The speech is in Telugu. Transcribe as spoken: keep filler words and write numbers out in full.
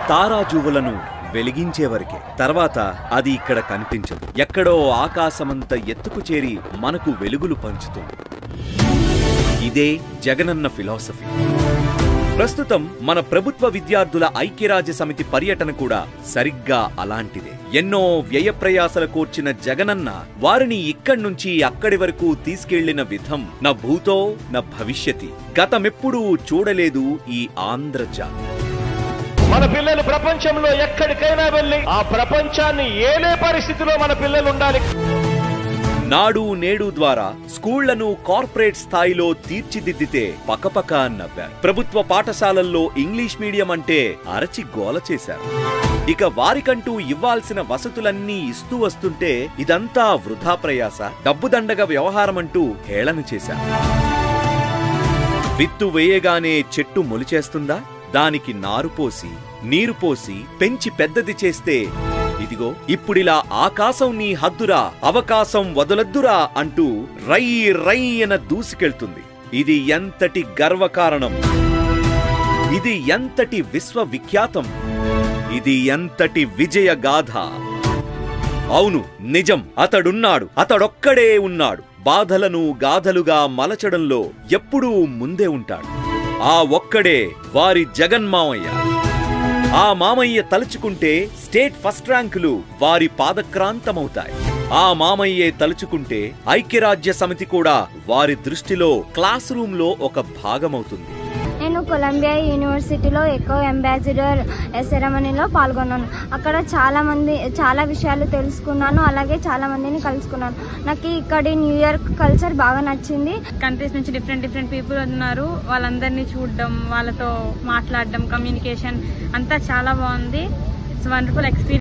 తారాజువులను వెలిగించే వరకే. తర్వాత అది ఇక్కడ కనిపించదు. ఎక్కడో ఆకాశమంత ఎత్తుకు చేరి మనకు వెలుగులు పంచుతుంది. ఇదే జగనన్న ఫిలాసఫీ. ప్రస్తుతం మన ప్రభుత్వ విద్యార్థుల ఐక్యరాజ్య సమితి పర్యటన కూడా సరిగ్గా అలాంటిదే. ఎన్నో వ్యయప్రయాసల కోర్చిన జగనన్న వారిని ఇక్కడ్నుంచి అక్కడి వరకు తీసుకెళ్లిన విధం నా భూతో నా భవిష్యతి గతమెప్పుడూ చూడలేదు ఈ ఆంధ్రజాతి. మన పిల్లలు ప్రపంచంలో ఎక్కడికైనా వెళ్ళి ఆ ప్రపంచాన్ని ఏలే పరిస్థితిలో మన పిల్లలు ఉండాలి. నాడు నేడు ద్వారా స్కూళ్లను కార్పొరేట్ స్థాయిలో తీర్చిదిద్దితే పకపక నవ్వారు. ప్రభుత్వ పాఠశాలల్లో ఇంగ్లీష్ మీడియం అంటే అరచి గోల చేశారు. ఇక వారికంటూ ఇవ్వాల్సిన వసతులన్నీ ఇస్తూ వస్తుంటే ఇదంతా వృధా ప్రయాస, డబ్బుదండగ వ్యవహారమంటూ హేళన చేశారు. విత్తు వేయగానే చెట్టు మొలిచేస్తుందా? దానికి నారు పోసి నీరు పోసి పెంచి పెద్దది చేస్తే ఇదిగో ఇప్పుడిలా ఆకాశం నీ హద్దురా, అవకాశం వదలొద్దురా అంటూ రై రై అన దూసుకెళ్తుంది. ఇది ఎంతటి గర్వకారణం! ఇది ఎంతటి విశ్వవిఖ్యాతం! ఇది ఎంతటి విజయగాథ! అవును, నిజం. అతడున్నాడు, అతడొక్కడే ఉన్నాడు. బాధలను గాథలుగా మలచడంలో ఎప్పుడూ ముందే ఉంటాడు. ఆ ఒక్కడే వారి జగన్మామయ్య. ఆ మామయ్య తలుచుకుంటే స్టేట్ ఫస్ట్ ర్యాంకులు వారి పాదక్రాంతమవుతాయి. ఆ మామయ్యే తలుచుకుంటే ఐక్యరాజ్య సమితి కూడా వారి దృష్టిలో క్లాస్ రూమ్ లో ఒక భాగమవుతుంది. నేను కొలంబియా యూనివర్సిటీలో ఎకో అంబాసిడర్ సెరమనీలో పాల్గొన్నాను. అక్కడ చాలా మంది చాలా విషయాలు తెలుసుకున్నాను, అలాగే చాలా మందిని కలుసుకున్నాను. నాకు ఇక్కడి న్యూ ఇయర్ కల్చర్ బాగా నచ్చింది. కంట్రీస్ నుంచి డిఫరెంట్ డిఫరెంట్ పీపుల్ ఉన్నారు. వాళ్ళందరినీ చూడడం, వాళ్ళతో మాట్లాడడం, కమ్యూనికేషన్ అంతా చాలా బాగుంది. It's wonderful experience.